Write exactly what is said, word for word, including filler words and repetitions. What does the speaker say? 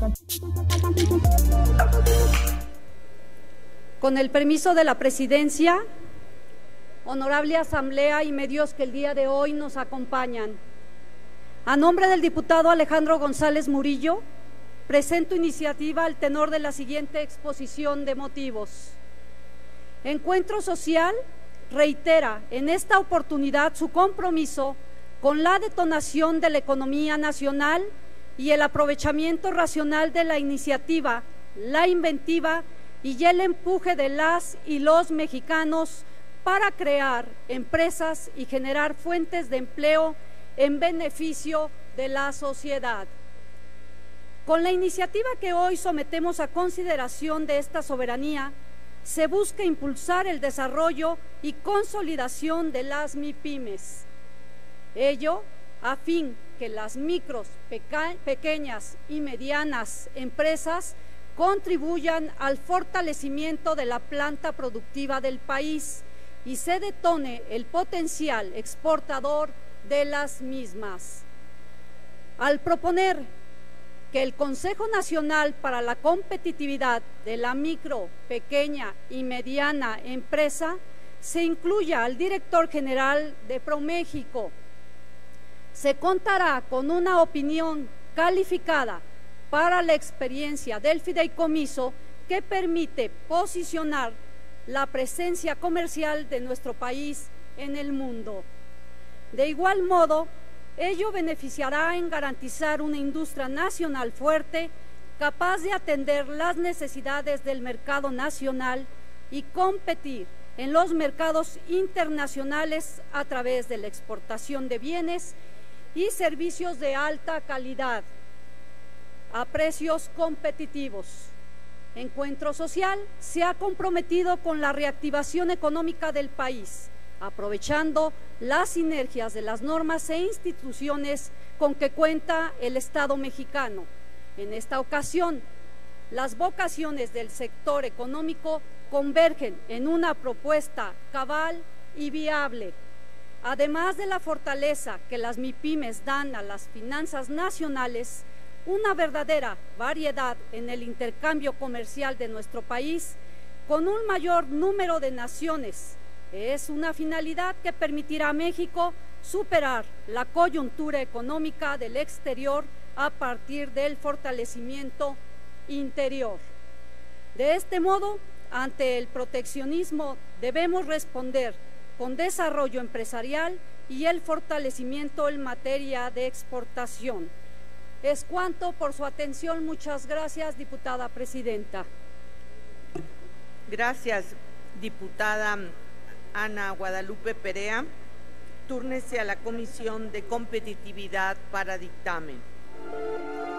Con el permiso de la Presidencia, honorable Asamblea y medios que el día de hoy nos acompañan, a nombre del diputado Alejandro González Murillo, presento iniciativa al tenor de la siguiente exposición de motivos. Encuentro Social reitera en esta oportunidad su compromiso con la detonación de la economía nacional y el aprovechamiento racional de la iniciativa, la inventiva y el empuje de las y los mexicanos para crear empresas y generar fuentes de empleo en beneficio de la sociedad. Con la iniciativa que hoy sometemos a consideración de esta soberanía, se busca impulsar el desarrollo y consolidación de las MIPYMES. Ello a fin que las micros, pequeñas y medianas empresas contribuyan al fortalecimiento de la planta productiva del país y se detone el potencial exportador de las mismas. Al proponer que el Consejo Nacional para la Competitividad de la Micro, Pequeña y Mediana Empresa se incluya al director general de ProMéxico, se contará con una opinión calificada para la experiencia del fideicomiso que permite posicionar la presencia comercial de nuestro país en el mundo. De igual modo, ello beneficiará en garantizar una industria nacional fuerte, capaz de atender las necesidades del mercado nacional y competir en los mercados internacionales a través de la exportación de bienes y servicios de alta calidad a precios competitivos. Encuentro Social se ha comprometido con la reactivación económica del país, aprovechando las sinergias de las normas e instituciones con que cuenta el Estado mexicano. En esta ocasión, las vocaciones del sector económico convergen en una propuesta cabal y viable. Además de la fortaleza que las MIPYMES dan a las finanzas nacionales, una verdadera variedad en el intercambio comercial de nuestro país con un mayor número de naciones. Es una finalidad que permitirá a México superar la coyuntura económica del exterior a partir del fortalecimiento interior. De este modo, ante el proteccionismo debemos responder con desarrollo empresarial y el fortalecimiento en materia de exportación. Es cuanto por su atención. Muchas gracias, diputada presidenta. Gracias, diputada Ana Guadalupe Perea. Túrnese a la Comisión de Competitividad para dictamen.